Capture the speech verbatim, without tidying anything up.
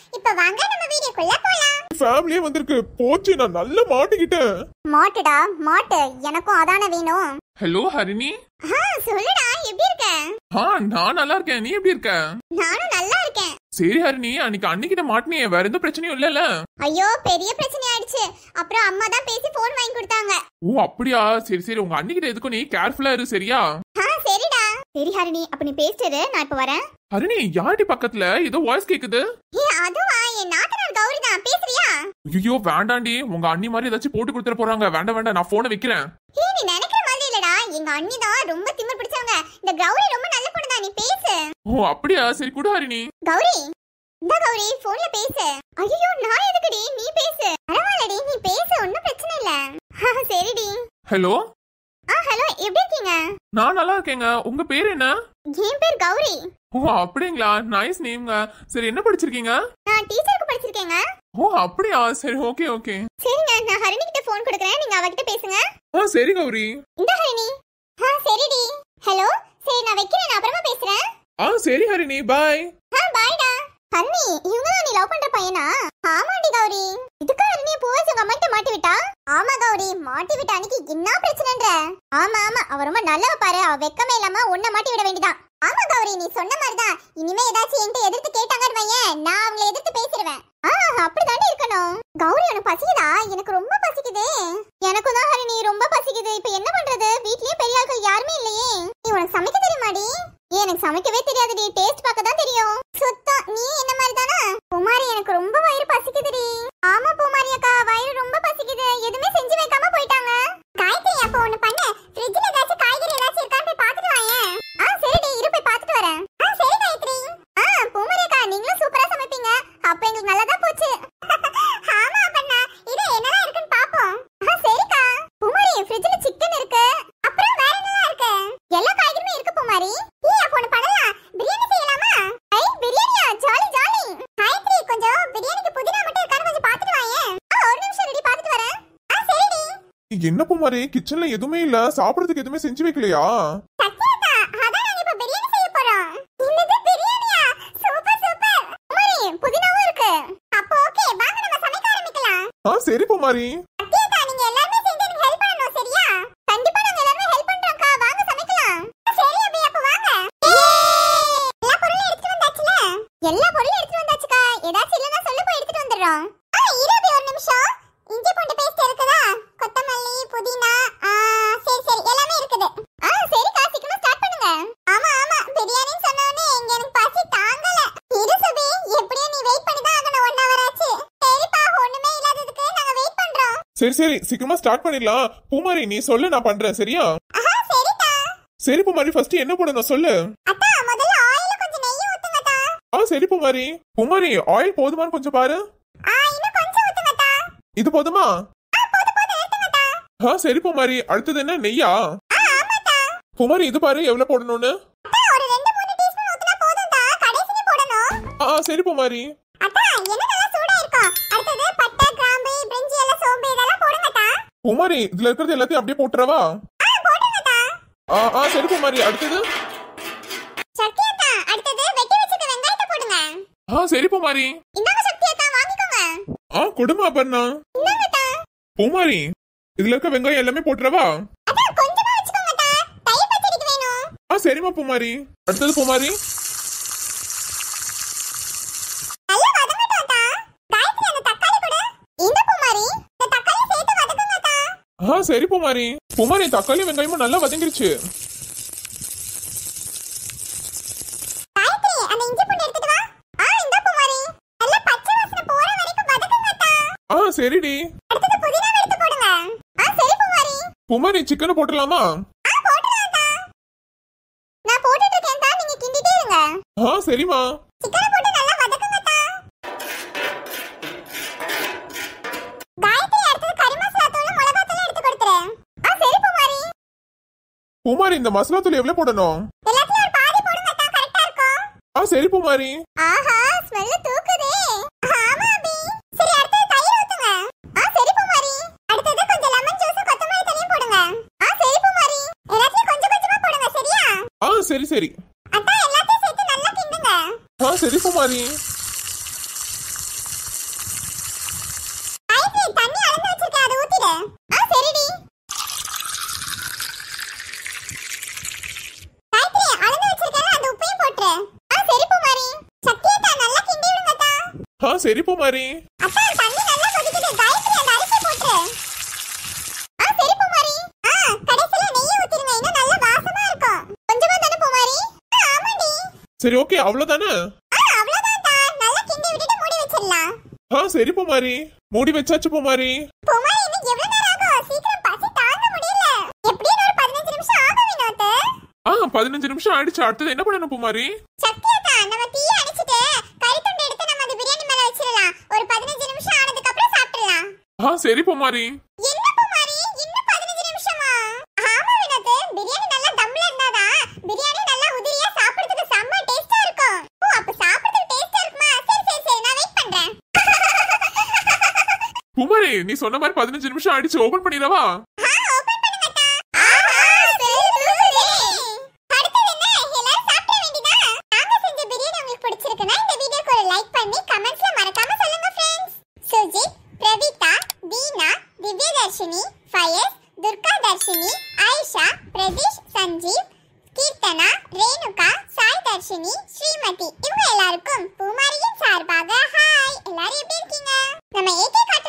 இப்போ வாங்க நம்ம வீடியோக்குள்ள போலாம். ஃபேமிலியே வந்திருக்கு. போச்சு, நான் நல்லா மாட்டிக்கிட்டேன். மாட்டுடா மாட்டு, எனக்கும் அதானே வேணும். ஹலோ ஹரிணி. ஆ சொல்லுடா, எப்படி இருக்க? ஆ நான் நல்லா இருக்கேன். நீ எப்படி இருக்க? நானும் நல்லா இருக்கேன். சரி ஹரிணி, அன்னைக்கு அன்னிக்கிட்ட மாட்டினியே, வேற எந்த பிரச்சனையும் இல்லல? ஐயோ பெரிய பிரச்சனை ஆயிடுச்சு. அப்புறம் அம்மா தான் பேசி போன் வாங்கி கொடுத்தாங்க. ஓ அப்படியா? சரி சரி, உங்க அன்னிக்கிட்ட எதுக்கும் நீ கேர்ஃபுல்லா இரு, சரியா? ஆ சரிடா. சரி ஹரிணி, அப்ப நீ பேசிட்டு நான் இப்ப வரேன். ஹரிணி, யார்டி பக்கத்துல ஏதோ வாய்ஸ் கேக்குது? ஏ அதுவா, என் நாத்தனார் கௌரி தான். பேசுறியா? ஐயோ வேண்டாண்டி, உங்க அண்ணி மாதிரி ஏதாச்சும் போட்டு கொடுத்துட போறாங்க. வேண்டாம் வேண்டாம், நான் போனை வைக்கிறேன். ஏ நீ நினைக்கிற மாதிரி இல்லடா, எங்க அண்ணி தான் ரொம்ப திமிர் பிடிச்சவங்க. இந்த கௌரி ரொம்ப நல்ல பொண்ணு தான். நீ பேசு. ஓ அப்படியா? சரி குடு ஹரிணி. கௌரி இந்த கௌரி போன்ல பேசு. ஐயோ நான் எதுக்குடி? நீ பேசு. பரவாயில்லடி, நீ பேசு, ஒன்னும் பிரச்சனை இல்ல. சரிடி. ஹலோ. ஆ ஹலோ, எப்படி இருக்கீங்க? நான் நல்லா இருக்கேங்க. உங்க பேர் என்ன? என் பேர் கௌரி. ஓ அப்படிங்களா? நைஸ் நேம்ங்க. சரி, என்ன படிச்சிருக்கீங்க? நான் டீச்சருக்கு படிச்சிருக்கேங்க. ஓ அப்படியா? சரி ஓகே ஓகே. சரிங்க, நான் ஹரிணி கிட்ட போன் கொடுக்கறேன், நீங்க அவகிட்ட பேசுங்க. ஆ சரி கௌரி. இந்த ஹரிணி. ஆ சரிடி. ஹலோ, சரி நான் வைக்கிறேன், நான் அப்புறமா பேசுறேன். ஆ சரி ஹரிணி, பை. ஆ பைடா. ஹரிணி, இவங்க தான் நீ லவ் பண்ற பையனா? ஆமாண்டி கௌரி. இதுக்கு ஹரிணி போய் உங்க அம்மா கிட்ட மாட்டி விட்டா? ஆமா கௌரி, மாட்டி விட்ட அன்னைக்கு என்ன பிரச்சனைன்ற? ஆமா ஆமா, அவ ரொம்ப நல்லவ பாரு. அவ வெக்கமே இல்லாம உன்னை மாட்டி விட வேண்டியதான். ஆமா கௌரி, நீ சொன்ன மாதிரிதான். இனிமே ஏதாச்சும் என்கிட்ட எதிர்த்து கேட்டாங்கன்னு வையேன், நான் அவங்களை எதிர்த்து பேசிடுவேன். ஆ அப்படிதானே இருக்கணும். கௌரி, உனக்கு பசிக்குதா? எனக்கு ரொம்ப பசிக்குது. எனக்கும் தான் ஹரிணி ரொம்ப பசிக்குது. இப்ப என்ன பண்றது? வீட்லயே பெரிய ஆட்கள் யாருமே இல்லையே. நீ உனக்கு சமைக்க தெரியுமாடி? எனக்கு சமைக்கவே தெரியாதுடி, டேஸ்ட் பார்க்க தான் தெரியும். சுத்தம் நீ என்ன மாதிரி தானா? பூமாரி, எனக்கு ரொம்ப வயிறு பசிக்குதுடி. ஆமா பூமாரி அக்கா, வயிறு ரொம்ப பசிக்குது. எதுவுமே செஞ்சு வைக்காம போயிட்டாங்க. காய்கறி அப்ப ஒண்ணு பண்ணு, ஃப்ரிட்ஜ்ல ஏதாச்சும் காய்கறி ஏதாச்சும் இருக்கான்னு போய் பார்த்துட்டு வாயேன். ஆ சரிடி, இரு போய் பார்த்துட்டு வரேன். ஆ சரி காயத்ரி. ஆ பூமாரி அக்கா, நீங்களும் சூப்பரா சமைப்பீங்க. அப்ப எங்களுக்கு நல்லதா போச்சு. ஆமா அப்பண்ணா, இது என்னலாம் இருக்குன்னு பாப்போம். ஆ சரிக்கா. பூமாரி, ஃப்ரிட்ஜ்ல சிக்கன் இருக்கு. அப்புறம் வேற என்னலாம் இருக்கு? எல்லா காய்கறியுமே இருக்கு பூமாரி. ஏ அப்ப ஒண்ணு பண்ணலாம், பிரியாணி செய்யலாமா? ஐ பிரியாணியா? Jolly jolly. காயத்ரி, கொஞ்சம் பிரியாணிக்கு புதினா மட்டும் இருக்கான்னு கொஞ்சம் பார்த்துட்டு வாயேன். ஆ ஒரு நிமிஷம் ரெடி, பார்த்துட்டு வரேன். ஆ சரிடி. என்ன பூமாரி, கிச்சன்ல எதுவுமே இல்ல, சாப்பிடுறதுக்கு எதுவுமே செஞ்சு வைக்கலையா? சத்யாதா, அதான் நாங்க இப்ப பிரியாணி செய்ய போறோம். என்னது பிரியாணியா? Super super. பூமாரி, புதினாவும் இருக்கு. அப்ப ஓகே, வாங்க நம்ம சமைக்க ஆரம்பிக்கலாம். ஆ சரி பூமாரி. சத்யாதா, நீங்க எல்லாரும் சேர்ந்து எனக்கு ஹெல்ப் பண்ணணும், சரியா? கண்டிப்பா நாங்க எல்லாரும் ஹெல்ப் பண்றோம்க்கா, வாங்க சமைக்கலாம். சரி அபி, அப்ப வாங்க. எல்லா பொருளும் எடுத்து வந்தாச்சுல? எல்லா பொருளும் எடுத்து வந்தாச்சுக்கா. ஏதாச்சும் இல்லனா சொல்லு, போய் எடுத்துட்டு வந்துறோம். ஆ இரு அபி, ஒரு நிமிஷம். இஞ்சி பூண்டு பேஸ்ட் இருக்குதா? கொத்தமல்லி, புதினா, ஆ சரி சரி, எல்லாமே இருக்குது. ஆ சரிக்கா, சீக்கிரமா ஸ்டார்ட் பண்ணுங்க. ஆமா ஆமா, பிரியாணின்னு சொன்னோனே இங்க எனக்கு பசி தாங்கல. இரு சுபி, எப்படியும் நீ வெயிட் பண்ணி தான் ஆகணும். ஒன் ஹவர் ஆச்சு. சரிப்பா, ஒண்ணுமே இல்லாததுக்கு நாங்க வெயிட் பண்றோம். சரி சரி, சீக்கிரமா ஸ்டார்ட் பண்ணிடலாம். பூமாரி, நீ சொல்லு, நான் பண்றேன், சரியா? ஆஹா சரிக்கா. சரி பூமாரி, ஃபர்ஸ்ட் என்ன போடணும் சொல்லு. அத்தா, முதல்ல ஆயில கொஞ்சம் நெய் ஊத்துங்கடா. ஆ சரி பூமாரி. பூமாரி, ஆயில் போதுமான்னு கொஞ்சம் பாரு. ஆ இன்னும் கொஞ்சம் ஊத்துங்கடா. இது போதுமா? ஆ போடு போடு, எடுத்துங்கடா. ஆ சரி பூமாரி, அடுத்தது என்ன, நெய்யா? ஆ ஆமாடா. பூமாரி, இது பாரு எவ்வளவு போடணும்னு. அத்தா, ஒரு ரெண்டு மூணு டீஸ்பூன் ஊத்துனா போதும்டா, கடைசில போடணும். ஆ சரி பூமாரி. அத்தா, எண்ணெய் நல்லா சூடா இருக்கும். அடுத்தது பட்டை, கிராம்பு, பிரிஞ்சி இலை, சோம்பு இதெல்லாம் போடுங்கடா. பூமாரி, இதுல இருக்கிறது எல்லாத்தையும் அப்படியே போட்டுறவா? ஆ போடுங்கடா. ஆ ஆ சரி பூமாரி, அடுத்தது. சத்யாதா, அடுத்தது வெட்டி வச்சிருக்க வெங்காயத்தை போடுங்க. ஆ சரி பூமாரி. இந்தாங்க சத்யாதா, வாங்கிக்கோங்க. ஆ கொடுமா பண்ணா. இந்தாங்கடா. பூமாரி, இதுல இருக்க வெங்காயம் எல்லாமே போட்டுறவா? அத்தா, கொஞ்சமா வச்சுக்கோங்கடா, தயிர் பச்சடிக்கு வேணும். ஆ சரிமா பூமாரி. அடுத்தது பூமாரி. நல்லா வதங்கட்டும் அத்தா. காயத்ரி, அந்த தக்காளி கொடு. இந்த பூமாரி, இந்த தக்காளி சேர்த்து வதக்குங்க அத்தா. ஆ சரி பூமாரி. பூமாரி, தக்காளி வெங்காயமும் நல்லா வதங்கிருச்சு. காயத்ரி, அந்த இஞ்சி பூண்டு எடுத்துட்டு வா. ஆ இந்த பூமாரி, நல்லா பச்சை வாசனை போற வரைக்கும் வதக்குங்க அத்தா. ஆ சரிடி. அடுத்தது புதினா எடுத்து போடுங்க. ஆ சரி பூமாரி. பூமாரி, சிக்கனை போட்டுடலாமா? ஆ போட்டுறேன் அத்தா. நான் போட்டுட்டு இருக்கேன் அத்தா, நீங்க கிண்டிட்டே இருங்க. ஆ சரிமா. சிக்கனை போட்டு நல்லா வதக்குங்க அத்தா. காயத்ரி, அடுத்தது கறி மசாலா தூள், மிளகாய் தூள் எடுத்து கொடுத்துரு. ஆ சரி பூமாரி. பூமாரி, இந்த மசாலா தூள் எவ்வளவு போடணும்? எல்லாத்தையும் ஒரு பாதி போடுங்க அத்தா, கரெக்ட்டா இருக்கும். ஆ சரி பூமாரி. ஆஹா, ஸ்மெல் தூக்குதே. ஆமா அபி. சரி, அடுத்தது தயிர் ஊத்துங்க. ஆ சரி பூமாரி. அடுத்தது கொஞ்சம் லெமன் ஜூஸ், கொத்தமல்லி தழையும் போடுங்க. ஆ சரி பூமாரி. எல்லாத்தையும் கொஞ்சம் கொஞ்சமா போடுங்க, சரியா? ஆ சரி சரி. அத்தா, எல்லாத்தையும் சேர்த்து நல்லா கிண்டுங்க. ஆ சரி பூமாரி. ஆ சரி பூமாரி. அப்பா தண்ணி நல்லா கொதிக்குது, காயத்ரி அந்த அரிசி போட்டுரு. ஆ சரி பூமாரி. ஆ கடைசில நெய் ஊத்திருங்க, இன்னும் நல்ல வாசமா இருக்கும். கொஞ்சமா தானே பூமாரி? ஆமாடி. சரி ஓகே அவ்வளவுதானே? ஆ அவ்வளவுதான்டா, நல்லா கிண்டி விட்டுட்டு மூடி வச்சிரலாம். ஆ சரி பூமாரி, மூடி வச்சாச்சு பூமாரி. பூமாரி இன்னும் எவ்வளவு நேரம் ஆகும்? சீக்கிரம் பசி தாங்க முடியல. எப்படியும் ஒரு பதினஞ்சு நிமிஷம் ஆகும் வினோத். ஆ பதினஞ்சு நிமிஷம் ஆயிடுச்சு. அடுத்தது என்ன பண்ணணும் பூமாரி? சத்யாதா நம்ம தீய அணைச்சிட்டு கறி துண்டு எடுத்து நம்ம அந்த பிரியாணி மேல வச்சிரலாம். ஒரு பதினஞ்சு நிமிஷம் ஆனதுக்கு அப்புறம் சாப்பிடலாம். ஆ சரி பூமாரி. என்ன பூமாரி இன்னும் பதினஞ்சு நிமிஷமா? ஆமா வினோத், பிரியாணி நல்லா தம்ல இருந்தாதான் பிரியாணி நல்லா உதிரியா சாப்பிடுறதுக்கு செம்ம டேஸ்டா இருக்கும். ஓ அப்ப சாப்பிடுறதுக்கு டேஸ்டா இருக்குமா? சரி சரி சரி நான் வெயிட் பண்றேன். பூமாரி நீ சொன்ன மாதிரி பதினஞ்சு நிமிஷம் ஆயிடுச்சு. ஓபன் பண்ணிடவா? ஆ ஓபன் பண்ணுங்கடா. ஆஹா செல்லுதே. அடுத்து என்ன? எல்லாரும் சாப்பிட வேண்டியதா? நாங்க செஞ்ச பிரியாணி உங்களுக்கு பிடிச்சிருக்குனா இந்த வீடியோக்கு ஒரு லைக் பண்ணி கமெண்ட்ஸ்ல மறக்காம சொல்லுங்க फ्रेंड्स. சுஜித், பிரவிதா, தீனா, திவ்யதர்ஷினி, ஃபயஸ், துர்கா தர்ஷினி, ஆயிஷா, பிரதீஷ், சஞ்சீவ், கீர்த்தனா, ரேணுகா, சாய் தர்ஷினி, ஸ்ரீமதி இவங்க எல்லாருக்கும் பூமாரியின் சார்பாக ஹாய். எல்லாரும் எப்படி இருக்கீங்க? நம்ம ஏகே